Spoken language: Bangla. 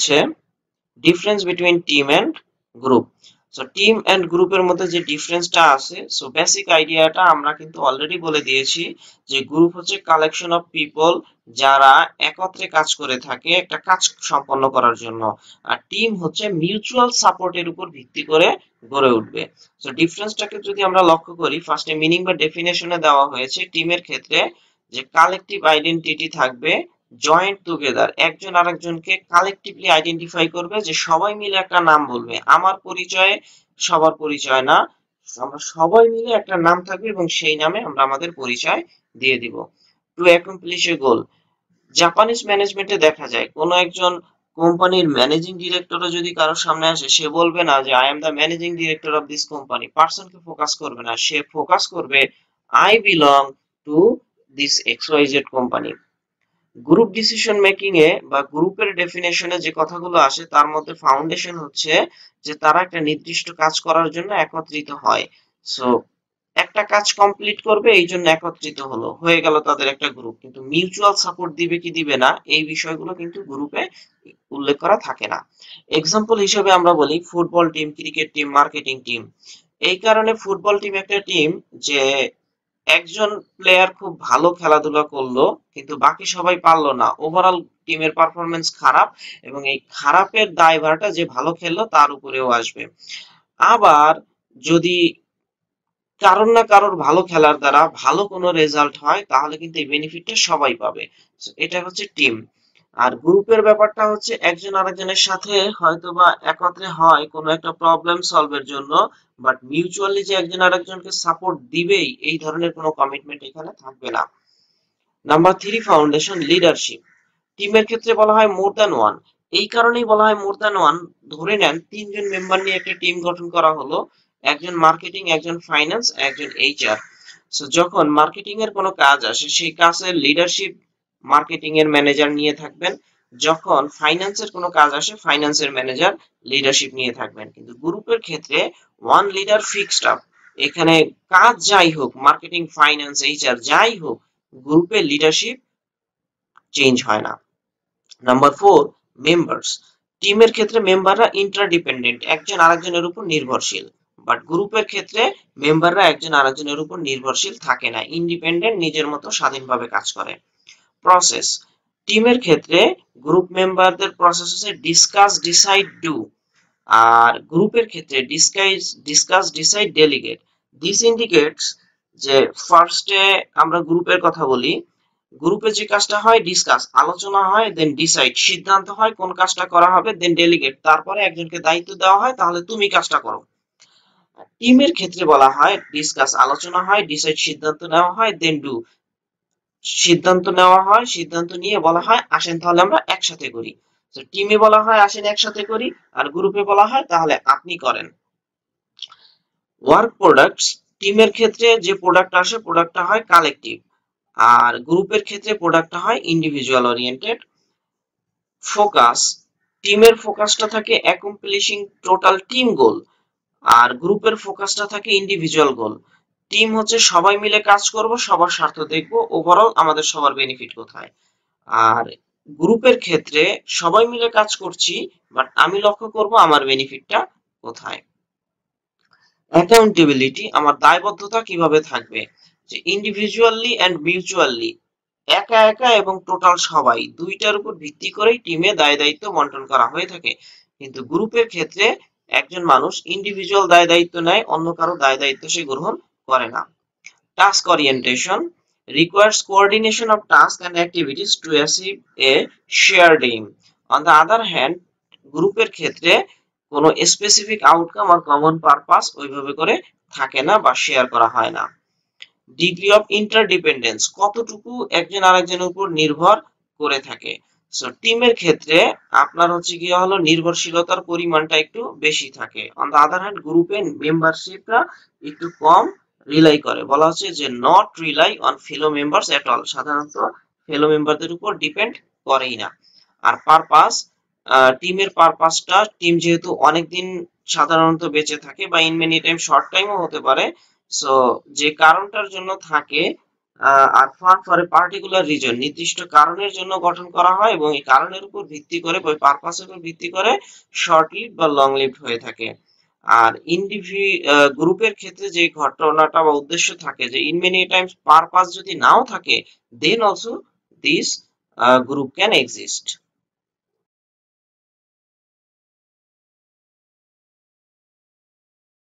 হচ্ছে difference between team and group. So team and গ্রুপের মধ্যে যে ডিফারেন্সটা আছে, সো বেসিক আইডিয়াটা আমরা কিন্তু অলরেডি বলে দিয়েছি যে গ্রুপ হচ্ছে কালেকশন অফ পিপল যারা একত্রে কাজ করে থাকে একটা কাজ সম্পন্ন করার জন্য, আর টিম হচ্ছে মিউচুয়াল সাপোর্টের উপর ভিত্তি করে গড়ে উঠবে। সো ডিফারেন্সটাকে যদি আমরা লক্ষ্য করি, ফার্স্টে মিনিং বা ডেফিনেশনে দেওয়া হয়েছে টিমের ক্ষেত্রে যে কালেকটিভ আইডেন্টিটি থাকবে, জয়েন্ট টুগেদার, একজন আরেকজনকে কালেকটিভলি আইডেন্টিফাই করবে, যে সবাই মিলে একটা নাম বলবে, আমার পরিচয়ে সবার পরিচয় না, আমরা সবাই মিলে একটা নাম থাকবে এবং সেই নামে আমরা আমাদের পরিচয় দিয়ে দিব। To accomplish a goal, Japanese ম্যানেজমেন্টে দেখা যায় কোন একজন কোম্পানির ম্যানেজিং ডিরেক্টরও যদি কারোর সামনে আসে, সে বলবে না যে I am the managing director of this company, পার্সনকে ফোকাস করবে না, সে ফোকাস করবে I belong to this XYZ company. Group decision making এ বা গ্রুপের ডেফিনেশনে যে কথাগুলো আসে তার মধ্যে ফাউন্ডেশন হচ্ছে যে তারা একটা নির্দিষ্ট কাজ করার জন্য একত্রিত হয়। সো একটা কাজ কমপ্লিট করবে এই জন্য একত্রিত হলো, হয়ে গেল তাদের একটা গ্রুপ। কিন্তু মিউচুয়াল সাপোর্ট দিবে কি দিবে না এই বিষয়গুলো কিন্তু গ্রুপে উল্লেখ করা থাকে না। এক্সাম্পল হিসেবে আমরা বলি football team, cricket team, marketing team. এই কারণে ফুটবল টিম একটা টিম যে একজন প্লেয়ার খুব ভালো খেলাধুলা করলো কিন্তু বাকি সবাই পারলো না, ওভারঅল টিমের পারফরমেন্স খারাপ, এবং এই খারাপের দায়ভারটা যে ভালো খেললো তার উপরেও আসবে। আবার যদি কারোর না কারোর ভালো খেলার দ্বারা ভালো কোনো রেজাল্ট হয় তাহলে কিন্তু এই বেনিফিটটা সবাই পাবে। এটা হচ্ছে টিম। আর গ্রুপের ব্যাপারটা হচ্ছে একজন আরেকজনের সাথে হয়তো বা একত্রে হয় কোনো একটা প্রবলেম সলভের জন্য, বাট মিউচুয়ালি যে একজন আরেকজনকে সাপোর্ট দিবেই এই ধরনের কোনো কমিটমেন্ট এখানে থাকবে না। Number 3, foundation leadership. টিমের ক্ষেত্রে বলা হয় মোর দ্যান ওয়ান। এই কারণেই বলা হয় মোর দ্যান ওয়ান, ধরে নেন তিনজন মেম্বার নিয়ে একটা টিম গঠন করা হলো, একজন মার্কেটিং, একজন ফাইন্যান্স, একজন এইচআর। সো যখন মার্কেটিং এর কোনো কাজ আসে সেই কাজের লিডারশিপ মার্কেটিং এর ম্যানেজার নিয়ে থাকবেন, যখন ফাইন্যান্সের কোনো কাজ আসে ফাইন্যান্সের ম্যানেজার লিডারশিপ নিয়ে থাকবেন। কিন্তু গ্রুপের ক্ষেত্রে ওয়ান লিডার ফিক্সড আপ, এখানে কাজ যাই হোক, মার্কেটিং, ফাইন্যান্স, এইচআর যাই হোক, গ্রুপের লিডারশিপ চেঞ্জ হয় না। Number 4, members. টিমের ক্ষেত্রে মেম্বাররা ইন্টারডিপেন্ডেন্ট, একজন আরেকজনের উপর নির্ভরশীল, বাট গ্রুপের ক্ষেত্রে মেম্বাররা একজন আরেকজনের উপর নির্ভরশীল থাকে না, ইন্ডিপেন্ডেন্ট, নিজের মতো স্বাধীনভাবে কাজ করে। প্রসেস, টিমের ক্ষেত্রে গ্রুপ মেম্বারদের প্রসেস হচ্ছে ডিসকাস, ডিসাইড, ডু। আর গ্রুপের ক্ষেত্রে discuss, decide, delegate. This indicates যে ফার্স্টে আমরা গ্রুপের কথা বলি, গ্রুপে যে কাজটা হয় ডিসকাস, আলোচনা হয়, দেন ডিসাইড, সিদ্ধান্ত হয় কোন কাজটা করা হবে, দেন ডেলিগেট, তারপরে একজনকে দায়িত্ব দেওয়া হয় তাহলে তুমি কাজটা করো। টিমের ক্ষেত্রে বলা হয় ডিসকাস, আলোচনা হয়, ডিসাইড, সিদ্ধান্ত নেওয়া হয়, দেন ডু, সিদ্ধান্ত নেওয়া হয়, সিদ্ধান্ত নিয়ে বলা হয় আসেন তাহলে আমরা একসাথে করি। তো টিমে বলা হয় আসেন একসাথে করি, আর গ্রুপে বলা হয় তাহলে আপনি করেন। ওয়ার্ক প্রোডাক্টস, টিমের ক্ষেত্রে যে প্রোডাক্ট আসে প্রোডাক্টটা হয় কালেকটিভ, আর গ্রুপের ক্ষেত্রে প্রোডাক্টটা হয় ইন্ডিভিজুয়াল ওরিয়েন্টেড। ফোকাস, টিমের ফোকাসটা থাকে অ্যাকমপ্লিশিং টোটাল টিম গোল, আর গ্রুপের ফোকাসটা থাকে ইন্ডিভিজুয়াল গোল। টিম হচ্ছে সবাই মিলে কাজ করব, সবার স্বার্থ দেখব, ওভারঅল আমাদের সবার বেনিফিট কোথায়। আর গ্রুপের ক্ষেত্রে সবাই মিলে কাজ করছি, বাট আমি লক্ষ্য করব আমার বেনিফিটটা কোথায়। অ্যাকাউন্টেবিলিটি, আমার দায়বদ্ধতা কিভাবে থাকবে, যে ইন্ডিভিজুয়ালি এন্ড মিউচুয়ালি, একা একা এবং টোটাল সবাই, দুইটার উপর ভিত্তি করেই টিমে দায় দায়িত্ব বন্টন করা হয়ে থাকে। কিন্তু গ্রুপের ক্ষেত্রে একজন মানুষ ইন্ডিভিজুয়াল দায় দায়িত্ব নেয়, অন্য কারো দায় দায়িত্ব সে গ্রহণ করে না। Task orientation requires coordination of tasks and activities to achieve a shared aim. On the other hand, গ্রুপের ক্ষেত্রে কোনো স্পেসিফিক আউটকাম আর কমন পারপাস ওইভাবে করে থাকে না বা শেয়ার করা হয় না। ডিগ্রি অফ ইন্টারডিপেন্ডেন্স, কতটুকু একজন আরেকজনের উপর নির্ভর করে থাকে। সো টিমের ক্ষেত্রে আপনার হচ্ছে কি হলো নির্ভরশীলতার পরিমাণটা একটু বেশি থাকে। অন দ্য আদার হ্যান্ড গ্রুপে মেম্বারশিপরা একটু কম রিলাই করে, বলা হচ্ছে যে not rely on fellow members at all, সাধারণত ফেলো মেম্বারদের উপর ডিপেন্ড করেই না। আর পারপাস, টিমের পারপাসটা, টিম যেহেতু অনেকদিন সাধারণত বেঁচে থাকে বা ইন মেনি টাইম শর্ট টাইমও হতে পারে, সো যে কারণটার জন্য থাকে আর fun for a particular reason, নির্দিষ্ট কারণের জন্য গঠন করা হয় এবং এই কারণের উপর ভিত্তি করে বা পারপাসের উপর ভিত্তি করে শর্ট লিভ বা লং লিভ হয়ে থাকে। আর গ্রুপের ক্ষেত্রে যে ঘটনাটা বা উদ্দেশ্য থাকে যে ইন মেনি টাইমস পারপাস যদি নাও থাকে, then also this group can exist.